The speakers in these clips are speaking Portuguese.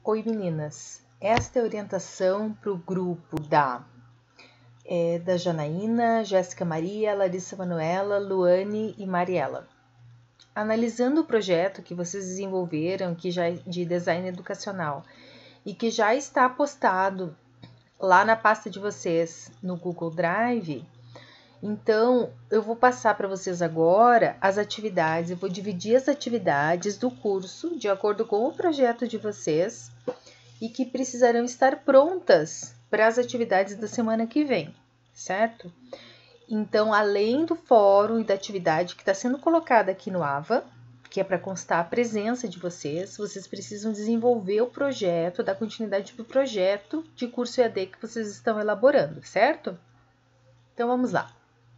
Oi meninas, esta é a orientação para o grupo da Janaína, Jéssica Maria, Larissa Manuela, Luane e Mariela. Analisando o projeto que vocês desenvolveram de design educacional e que já está postado lá na pasta de vocês no Google Drive, então eu vou passar para vocês agora as atividades, eu vou dividir as atividades do curso de acordo com o projeto de vocês e que precisarão estar prontas para as atividades da semana que vem, certo? Então, além do fórum e da atividade que está sendo colocada aqui no AVA, que é para constar a presença de vocês, vocês precisam desenvolver o projeto, dar continuidade para o projeto de curso EAD que vocês estão elaborando, certo? Então, vamos lá.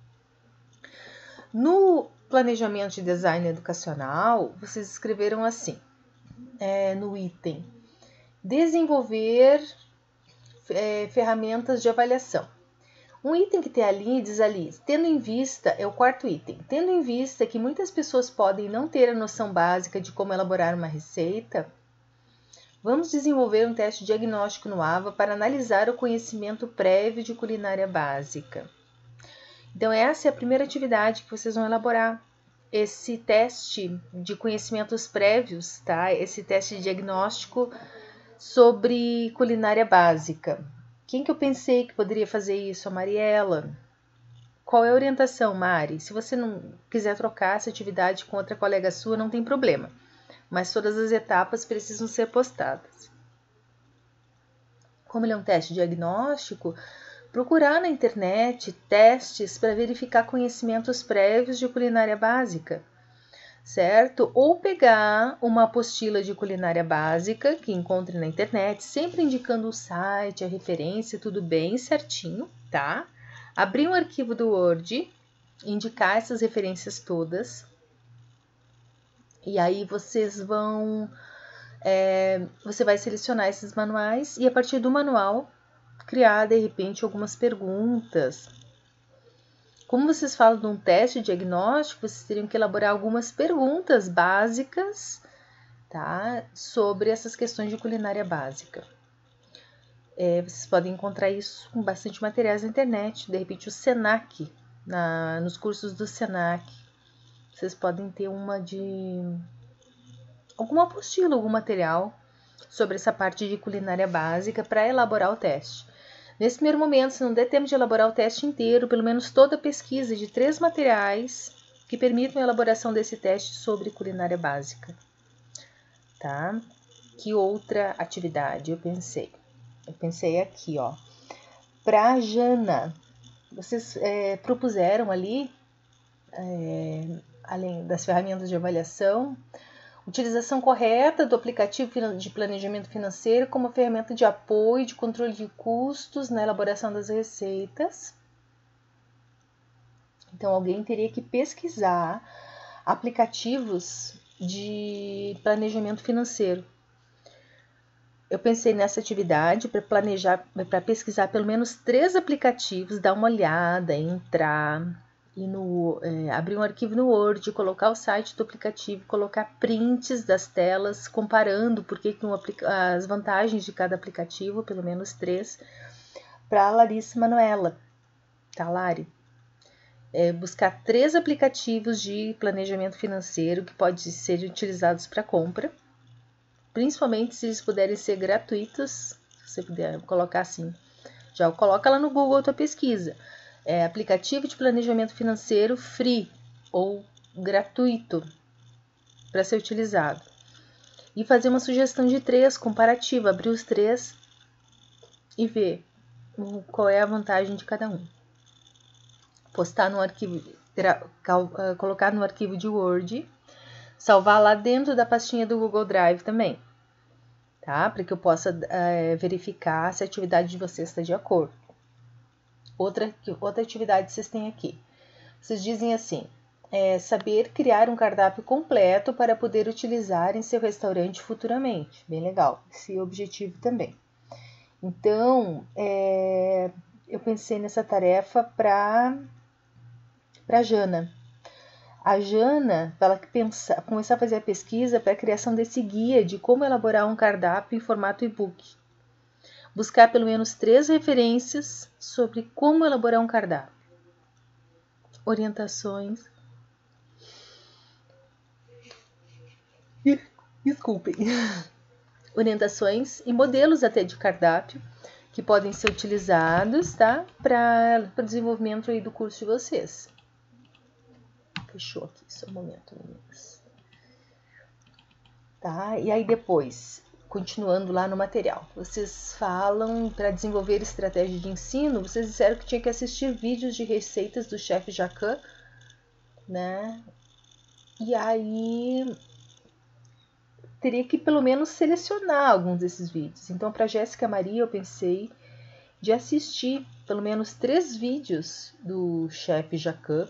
No planejamento de design educacional, vocês escreveram assim, no item, desenvolver ferramentas de avaliação. Um item que tem ali, diz ali, tendo em vista, é o quarto item, tendo em vista que muitas pessoas podem não ter a noção básica de como elaborar uma receita, vamos desenvolver um teste diagnóstico no AVA para analisar o conhecimento prévio de culinária básica. Então, essa é a primeira atividade que vocês vão elaborar. Esse teste de conhecimentos prévios, tá? Esse teste diagnóstico sobre culinária básica. Quem que eu pensei que poderia fazer isso? A Mariela. Qual é a orientação, Mari? Se você não quiser trocar essa atividade com outra colega sua, não tem problema. Mas todas as etapas precisam ser postadas. Como ele é um teste diagnóstico, procurar na internet testes para verificar conhecimentos prévios de culinária básica, certo? Ou pegar uma apostila de culinária básica que encontre na internet, sempre indicando o site, a referência, tudo bem certinho, tá? Abrir um arquivo do Word, indicar essas referências todas, e aí você vai selecionar esses manuais e a partir do manual criar de repente algumas perguntas. Como vocês falam de um teste diagnóstico, vocês teriam que elaborar algumas perguntas básicas, tá? Sobre essas questões de culinária básica. Vocês podem encontrar isso com bastante materiais na internet, de repente o Senac, nos cursos do Senac. Vocês podem ter alguma apostila, algum material sobre essa parte de culinária básica para elaborar o teste. Nesse primeiro momento, se não der tempo de elaborar o teste inteiro, pelo menos toda a pesquisa de 3 materiais que permitam a elaboração desse teste sobre culinária básica. Tá? Que outra atividade eu pensei? Eu pensei aqui, ó. Para Jana, vocês propuseram ali, além das ferramentas de avaliação, utilização correta do aplicativo de planejamento financeiro como ferramenta de apoio e de controle de custos na elaboração das receitas. Então, alguém teria que pesquisar aplicativos de planejamento financeiro. Eu pensei nessa atividade para pesquisar pelo menos 3 aplicativos, dar uma olhada, entrar e abrir um arquivo no Word, colocar o site do aplicativo, colocar prints das telas, comparando as vantagens de cada aplicativo, pelo menos 3, para a Larissa Manuela, tá, Lari? Buscar 3 aplicativos de planejamento financeiro que podem ser utilizados para compra, principalmente se eles puderem ser gratuitos, se você puder colocar assim, já coloca lá no Google a tua pesquisa. Aplicativo de planejamento financeiro free ou gratuito para ser utilizado. E fazer uma sugestão de 3, comparativa, abrir os 3 e ver qual é a vantagem de cada um. Postar no arquivo, colocar no arquivo de Word, salvar lá dentro da pastinha do Google Drive também, tá? Para que eu possa verificar se a atividade de vocês está de acordo. Outra atividade vocês têm aqui. Vocês dizem assim, saber criar um cardápio completo para poder utilizar em seu restaurante futuramente. Bem legal, esse objetivo também. Então, eu pensei nessa tarefa para Jana. a Jana, ela começar a fazer a pesquisa para a criação desse guia de como elaborar um cardápio em formato e-book. Buscar pelo menos 3 referências sobre como elaborar um cardápio. Orientações. Desculpem. Orientações e modelos até de cardápio que podem ser utilizados, tá? Para o desenvolvimento aí do curso de vocês. Fechou aqui, só um momento, meninas. Tá? E aí depois, continuando lá no material, vocês falam para desenvolver estratégia de ensino, vocês disseram que tinha que assistir vídeos de receitas do chefe Jacan, né? E aí teria que pelo menos selecionar alguns desses vídeos. Então, para Jéssica Maria, eu pensei de assistir pelo menos 3 vídeos do chefe Jacan,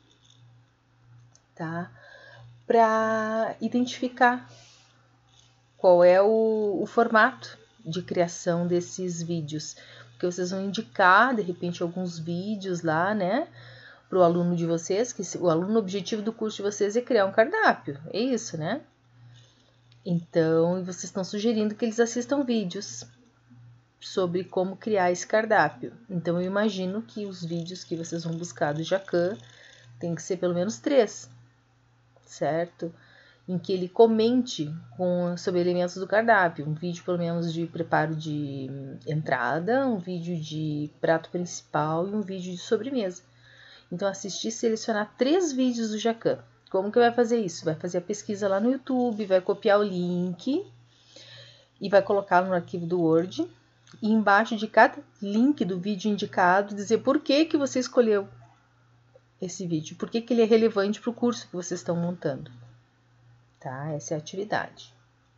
tá? Para identificar qual é o formato de criação desses vídeos. Porque vocês vão indicar, de repente, alguns vídeos lá, né? Para o aluno de vocês, que o aluno objetivo do curso de vocês é criar um cardápio. É isso, né? Então, vocês estão sugerindo que eles assistam vídeos sobre como criar esse cardápio. Então, eu imagino que os vídeos que vocês vão buscar do Jacan tem que ser pelo menos 3, certo? Em que ele comente sobre elementos do cardápio. Um vídeo, pelo menos, de preparo de entrada, um vídeo de prato principal e um vídeo de sobremesa. Então, assistir e selecionar 3 vídeos do Jacan. Como que vai fazer isso? Vai fazer a pesquisa lá no YouTube, vai copiar o link e vai colocar no arquivo do Word. E embaixo de cada link do vídeo indicado, dizer por que você escolheu esse vídeo, por que ele é relevante para o curso que vocês estão montando. Tá? Essa é a atividade.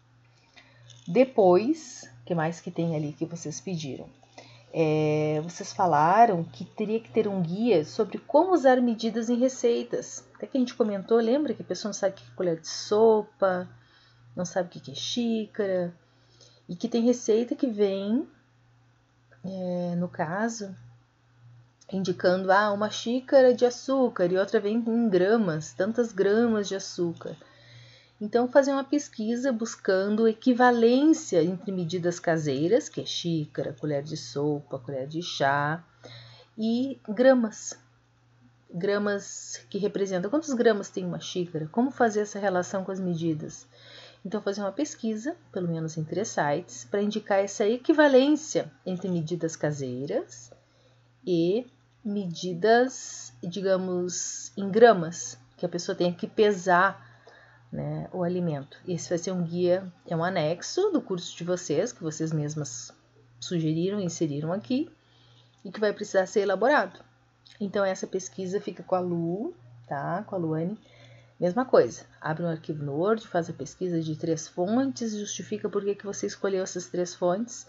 Depois, o que mais que tem ali que vocês pediram? Vocês falaram que teria que ter um guia sobre como usar medidas em receitas. Até que a gente comentou, lembra que a pessoa não sabe o que é colher de sopa, não sabe o que é xícara, e que tem receita que vem, no caso, indicando uma xícara de açúcar e outra vem em gramas, tantas gramas de açúcar. Então, fazer uma pesquisa buscando equivalência entre medidas caseiras, que é xícara, colher de sopa, colher de chá, e gramas. Gramas que representam quantos gramas tem uma xícara, como fazer essa relação com as medidas. Então, fazer uma pesquisa, pelo menos em 3 sites, para indicar essa equivalência entre medidas caseiras e medidas, digamos, em gramas, que a pessoa tenha que pesar, né, o alimento. Esse vai ser um guia, é um anexo do curso de vocês, que vocês mesmas sugeriram e inseriram aqui, e que vai precisar ser elaborado. Então, essa pesquisa fica com a Lu, tá? Com a Luane. Mesma coisa, abre um arquivo no Word, faz a pesquisa de 3 fontes, justifica por que você escolheu essas 3 fontes.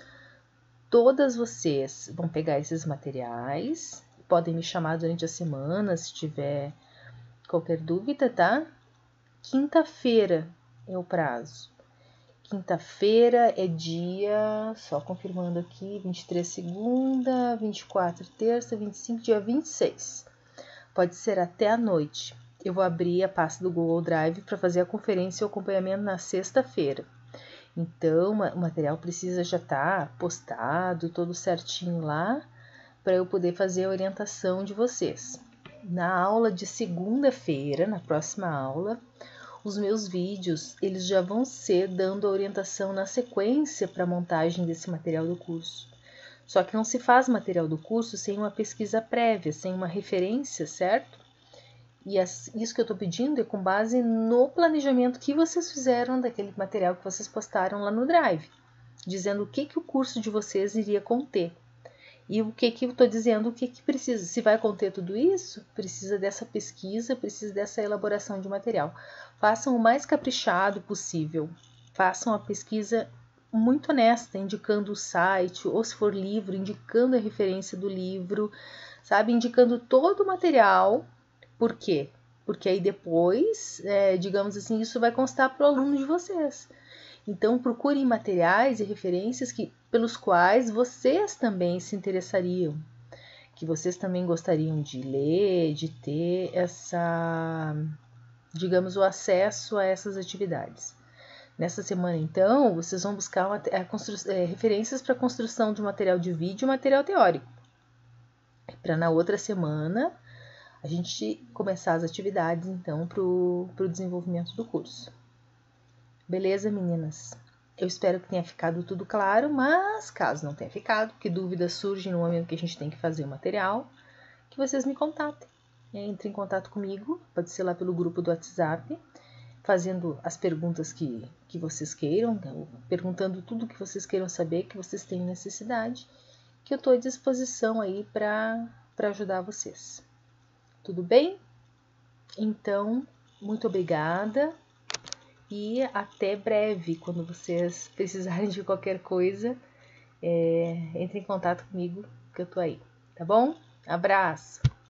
Todas vocês vão pegar esses materiais, podem me chamar durante a semana se tiver qualquer dúvida, tá? Quinta-feira é o prazo. Quinta-feira é dia, só confirmando aqui, 23 segunda, 24 terça, 25, dia 26. Pode ser até a noite. Eu vou abrir a pasta do Google Drive para fazer a conferência e o acompanhamento na sexta-feira. Então, o material precisa já estar postado, todo certinho lá, para eu poder fazer a orientação de vocês. Na aula de segunda-feira, na próxima aula, os meus vídeos, eles já vão ser dando a orientação na sequência para a montagem desse material do curso. Só que não se faz material do curso sem uma pesquisa prévia, sem uma referência, certo? E isso que eu estou pedindo é com base no planejamento que vocês fizeram daquele material que vocês postaram lá no Drive, dizendo o que o curso de vocês iria conter. E o que eu estou dizendo, o que precisa. Se vai conter tudo isso, precisa dessa pesquisa, precisa dessa elaboração de material. Façam o mais caprichado possível. Façam a pesquisa muito honesta, indicando o site, ou se for livro, indicando a referência do livro, sabe? Indicando todo o material. Por quê? Porque aí depois, digamos assim, isso vai constar para o aluno de vocês. Então, procurem materiais e referências pelos quais vocês também se interessariam, que vocês também gostariam de ler, de ter essa digamos, o acesso a essas atividades. Nessa semana, então, vocês vão buscar referências para a construção de material de vídeo e material teórico. Para na outra semana, a gente começar as atividades, então, para o desenvolvimento do curso. Beleza, meninas? Eu espero que tenha ficado tudo claro, mas caso não tenha ficado, que dúvidas surgem no momento que a gente tem que fazer o material, que vocês me contatem. Entre em contato comigo, pode ser lá pelo grupo do WhatsApp, fazendo as perguntas que vocês queiram, perguntando tudo que vocês queiram saber, que vocês têm necessidade, que eu estou à disposição aí para ajudar vocês. Tudo bem? Então, muito obrigada e até breve. Quando vocês precisarem de qualquer coisa, entre em contato comigo que eu tô aí, tá bom? Abraço!